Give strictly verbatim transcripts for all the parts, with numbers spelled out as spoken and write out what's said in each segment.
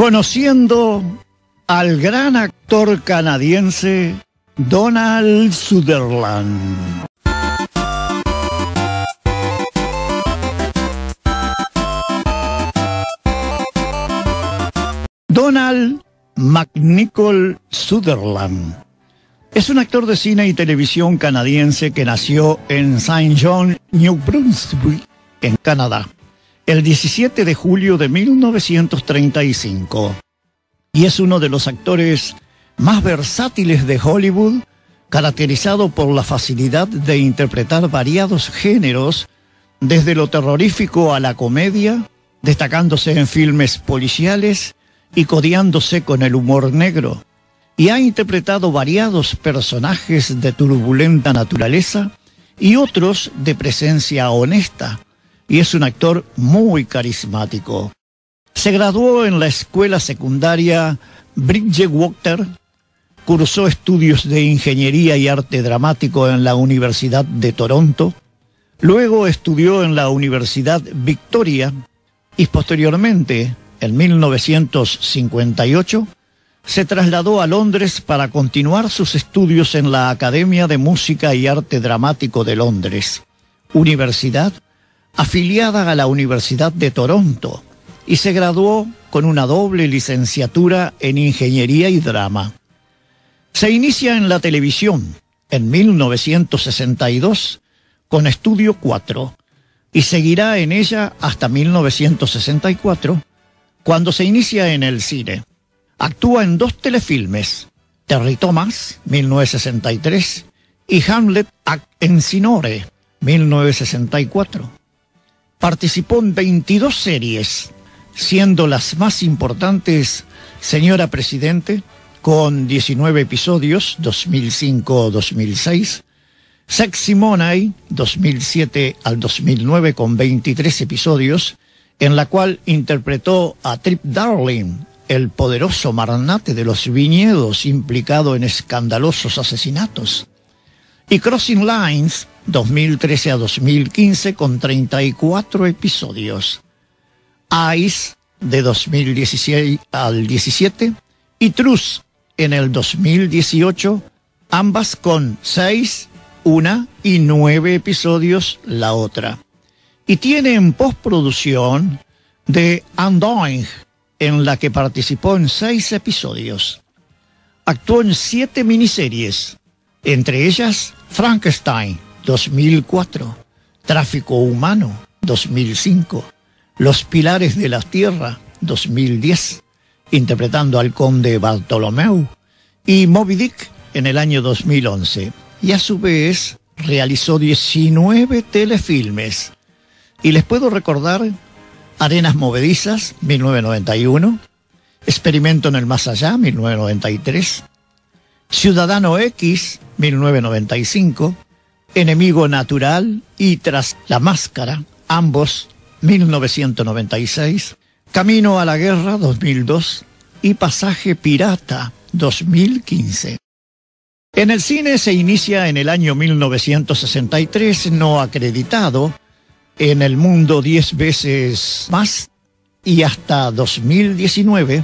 Conociendo al gran actor canadiense Donald Sutherland. Donald McNichol Sutherland es un actor de cine y televisión canadiense que nació en Saint John, New Brunswick, en Canadá, el diecisiete de julio de mil novecientos treinta y cinco, y es uno de los actores más versátiles de Hollywood, caracterizado por la facilidad de interpretar variados géneros, desde lo terrorífico a la comedia, destacándose en filmes policiales y codeándose con el humor negro, y ha interpretado variados personajes de turbulenta naturaleza y otros de presencia honesta, y es un actor muy carismático. Se graduó en la escuela secundaria Bridgewater, cursó estudios de ingeniería y arte dramático en la Universidad de Toronto, luego estudió en la Universidad Victoria y posteriormente, en mil novecientos cincuenta y ocho, se trasladó a Londres para continuar sus estudios en la Academia de Música y Arte Dramático de Londres, universidad afiliada a la Universidad de Toronto, y se graduó con una doble licenciatura en Ingeniería y Drama. Se inicia en la televisión en mil novecientos sesenta y dos con Estudio cuatro y seguirá en ella hasta mil novecientos sesenta y cuatro, cuando se inicia en el cine. Actúa en dos telefilmes, Terry Thomas, mil novecientos sesenta y tres, y Hamlet ac Encinore, mil novecientos sesenta y cuatro. Participó en veintidós series, siendo las más importantes Señora Presidente, con diecinueve episodios, dos mil cinco a dos mil seis, Sexy Money, dos mil siete al dos mil nueve, con veintitrés episodios, en la cual interpretó a Trip Darling, el poderoso magnate de los viñedos implicado en escandalosos asesinatos, y Crossing Lines, dos mil trece a dos mil quince, con treinta y cuatro episodios, Ice, de dos mil dieciséis al diecisiete, y Truth, en el dos mil dieciocho, ambas con seis, una y nueve episodios la otra. Y tiene en postproducción The Undoing, en la que participó en seis episodios. Actuó en siete miniseries, entre ellas Frankenstein, dos mil cuatro, Tráfico Humano, dos mil cinco, Los Pilares de la Tierra, dos mil diez, interpretando al conde Bartolomeu, y Moby Dick en el año dos mil once, y a su vez realizó diecinueve telefilmes. Y les puedo recordar Arenas Movedizas, mil novecientos noventa y uno, Experimento en el Más Allá, mil novecientos noventa y tres, Ciudadano X, mil novecientos noventa y cinco, Enemigo Natural y Tras la Máscara, ambos mil novecientos noventa y seis, Camino a la Guerra, dos mil dos, y Pasaje Pirata, dos mil quince. En el cine se inicia en el año mil novecientos sesenta y tres, no acreditado, en El Mundo diez veces más, y hasta dos mil diecinueve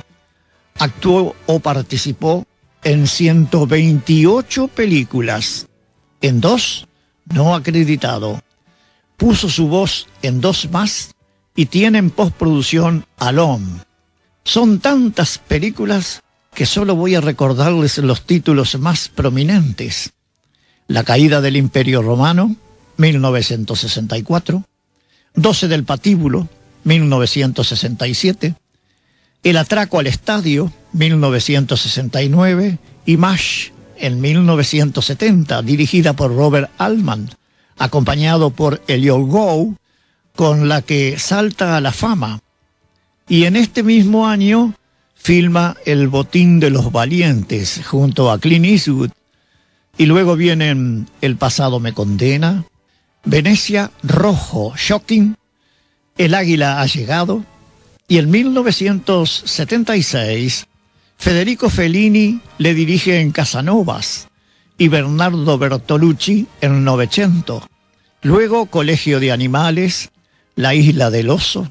actuó o participó en ciento veintiocho películas, en dos no acreditado. Puso su voz en dos más y tiene en postproducción Alone. Son tantas películas que solo voy a recordarles los títulos más prominentes: La caída del Imperio Romano, mil novecientos sesenta y cuatro, doce del Patíbulo, mil novecientos sesenta y siete, El atraco al estadio, mil novecientos sesenta y nueve, y MASH, en mil novecientos setenta, dirigida por Robert Altman, acompañado por Elliot Gould, con la que salta a la fama. Y en este mismo año filma El Botín de los Valientes junto a Clint Eastwood, y luego vienen El pasado me condena, Venecia Rojo, Shocking, El águila ha llegado, y en mil novecientos setenta y seis Federico Fellini le dirige en Casanovas y Bernardo Bertolucci en Novecento. Luego Colegio de Animales, La isla del oso,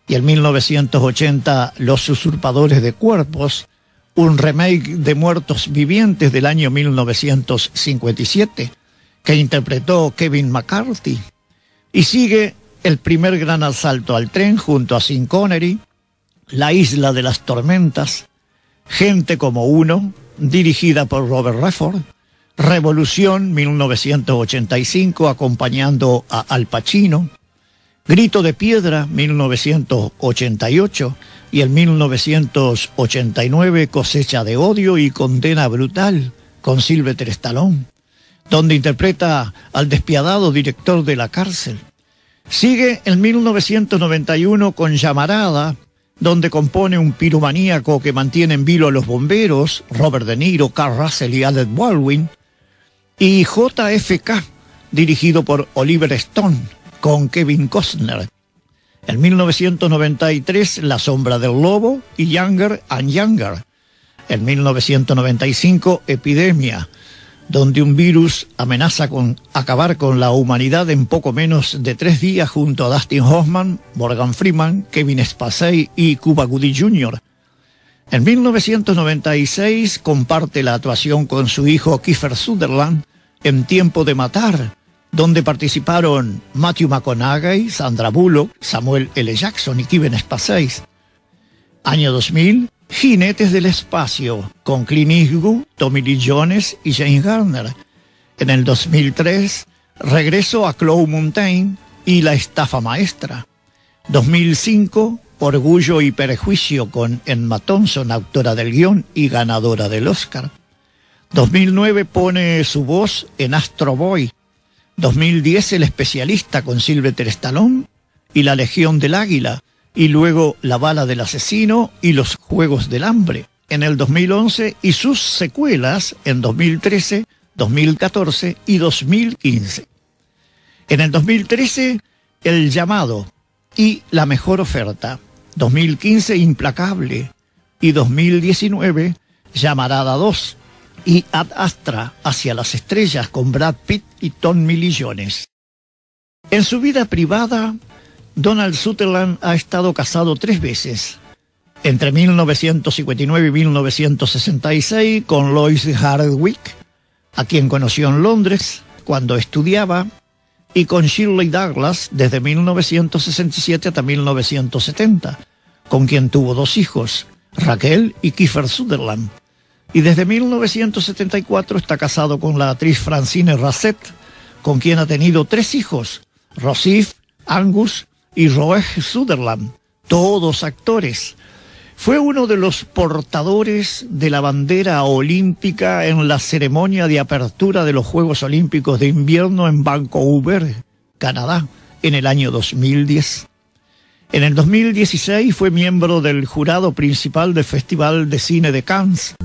Y en mil novecientos ochenta, Los usurpadores de cuerpos, un remake de Muertos Vivientes del año mil novecientos cincuenta y siete, que interpretó Kevin McCarthy. Y sigue El primer gran asalto al tren junto a Sean Connery, La isla de las tormentas, Gente como uno, dirigida por Robert Redford, Revolución mil novecientos ochenta y cinco, acompañando a Al Pacino, Grito de piedra mil novecientos ochenta y ocho y en mil novecientos ochenta y nueve Cosecha de odio y condena brutal con Sylvester Stallone, donde interpreta al despiadado director de la cárcel. Sigue en mil novecientos noventa y uno con Llamarada, donde compone un piromaníaco que mantiene en vilo a los bomberos, Robert De Niro, Carl Russell y Alec Baldwin, y J F K, dirigido por Oliver Stone, con Kevin Costner. En mil novecientos noventa y tres, La sombra del lobo y Younger and Younger. En mil novecientos noventa y cinco, Epidemia, donde un virus amenaza con acabar con la humanidad en poco menos de tres días junto a Dustin Hoffman, Morgan Freeman, Kevin Spacey y Cuba Gooding junior En mil novecientos noventa y seis comparte la actuación con su hijo Kiefer Sutherland en Tiempo de matar, donde participaron Matthew McConaughey, Sandra Bullock, Samuel L. Jackson y Kevin Spacey. Año dos mil, Jinetes del espacio, con Clint Eastwood, Tommy Lee Jones y James Garner. En el dos mil tres, Regreso a Cloud Mountain y La estafa maestra. dos mil cinco, Orgullo y prejuicio, con Emma Thompson, autora del guión y ganadora del Oscar. dos mil nueve pone su voz en Astro Boy. dos mil diez, El especialista, con Sylvester Stallone y La legión del águila, y luego La bala del asesino y Los juegos del hambre en el dos mil once y sus secuelas en dos mil trece, dos mil catorce y dos mil quince. En el dos mil trece, El llamado y La mejor oferta. dos mil quince, Implacable. Y dos mil diecinueve, Llamarada dos. Y Ad Astra, hacia las estrellas, con Brad Pitt y Tommy Lee Jones. En su vida privada, Donald Sutherland ha estado casado tres veces. Entre mil novecientos cincuenta y nueve y mil novecientos sesenta y seis con Lois Hardwick, a quien conoció en Londres cuando estudiaba, y con Shirley Douglas desde mil novecientos sesenta y siete hasta mil novecientos setenta, con quien tuvo dos hijos, Raquel y Kiefer Sutherland. Y desde mil novecientos setenta y cuatro está casado con la actriz Francine Raset, con quien ha tenido tres hijos, Rossif, Angus y Roeg Sutherland, todos actores. Fue uno de los portadores de la bandera olímpica en la ceremonia de apertura de los Juegos Olímpicos de Invierno en Vancouver, Canadá, en el año dos mil diez. En el dos mil dieciséis fue miembro del jurado principal del Festival de Cine de Cannes.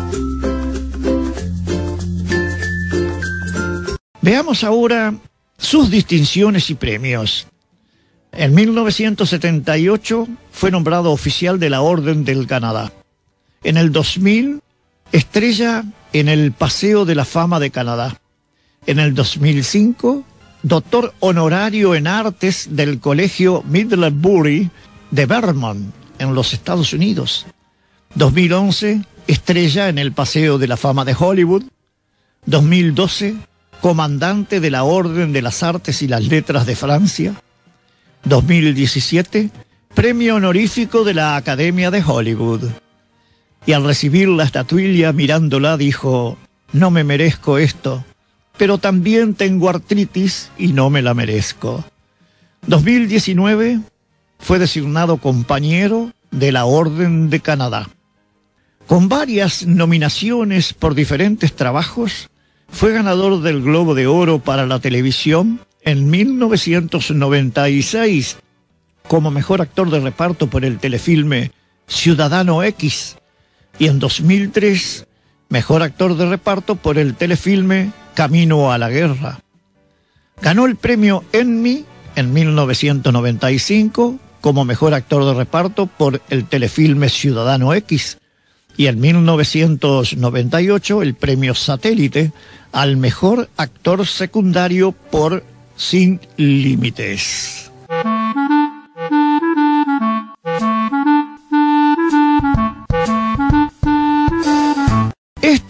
Veamos ahora sus distinciones y premios. En mil novecientos setenta y ocho fue nombrado oficial de la Orden del Canadá. En el dos mil, estrella en el Paseo de la Fama de Canadá. En el dos mil cinco, doctor honorario en artes del Colegio Middlebury de Vermont, en los Estados Unidos. dos mil once, estrella en el Paseo de la Fama de Hollywood. dos mil doce, comandante de la Orden de las Artes y las Letras de Francia. dos mil diecisiete, premio honorífico de la Academia de Hollywood. Y al recibir la estatuilla, mirándola, dijo: no me merezco esto, pero también tengo artritis y no me la merezco. dos mil diecinueve, fue designado compañero de la Orden de Canadá. Con varias nominaciones por diferentes trabajos, fue ganador del Globo de Oro para la televisión en mil novecientos noventa y seis como mejor actor de reparto por el telefilme Ciudadano X, y en dos mil tres mejor actor de reparto por el telefilme Camino a la guerra. Ganó el premio Emmy en mil novecientos noventa y cinco como mejor actor de reparto por el telefilme Ciudadano X, y en mil novecientos noventa y ocho el premio Satélite al mejor actor secundario por Sin Límites.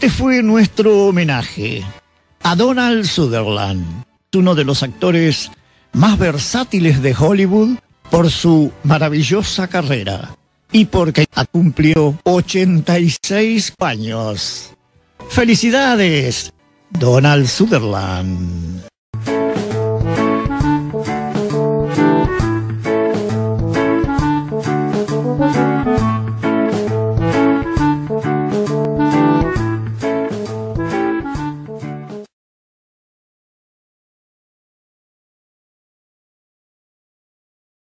Este fue nuestro homenaje a Donald Sutherland, uno de los actores más versátiles de Hollywood por su maravillosa carrera y porque cumplió ochenta y seis años. ¡Felicidades, Donald Sutherland!